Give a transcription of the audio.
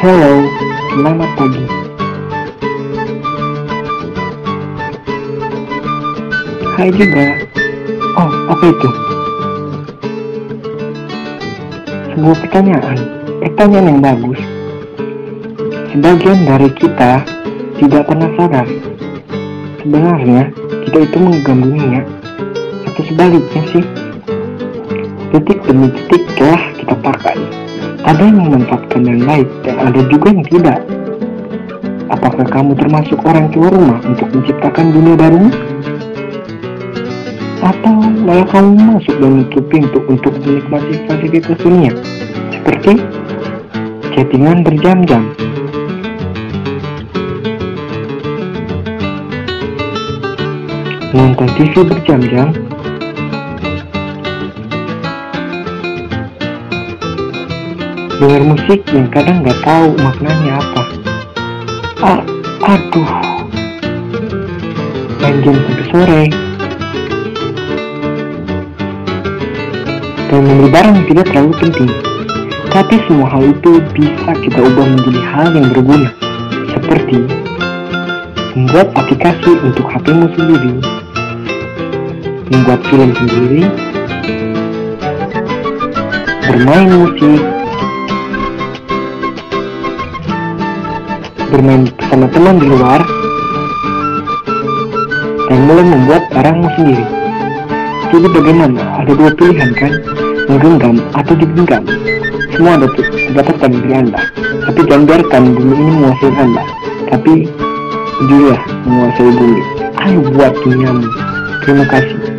Halo, selamat pagi. Hai juga. Oh, apa itu? Sebuah pertanyaan yang bagus. Sebagian dari kita tidak pernah sadar. Sebenarnya, kita itu mengganggunya. Atau sebaliknya sih. Detik demi detik telah kita pakai. Ada yang memanfaatkan dengan baik dan ada juga yang tidak. Apakah kamu termasuk orang keluar rumah untuk menciptakan dunia baru? Atau malah kamu masuk dan menutup pintu untuk menikmati fasilitas dunia? Seperti chattingan berjam-jam, nonton TV berjam-jam, dengar musik yang kadang gak tahu maknanya apa. Aduh, main game sampai sore, dan membeli barang yang tidak terlalu penting. Tapi semua hal itu bisa kita ubah menjadi hal yang berguna, seperti membuat aplikasi untuk HP-mu sendiri, membuat film sendiri, bermain musik, bermain bersama teman di luar, dan mulai membuat barangmu sendiri. Jadi bagaimana? Ada dua pilihan kan? Menggenggam atau digenggam. Semua dapat dari Anda. Tapi jangan biarkan bumi ini menguasai Anda. Tapi dia menguasai bumi. Ayo buat duniamu. Terima kasih.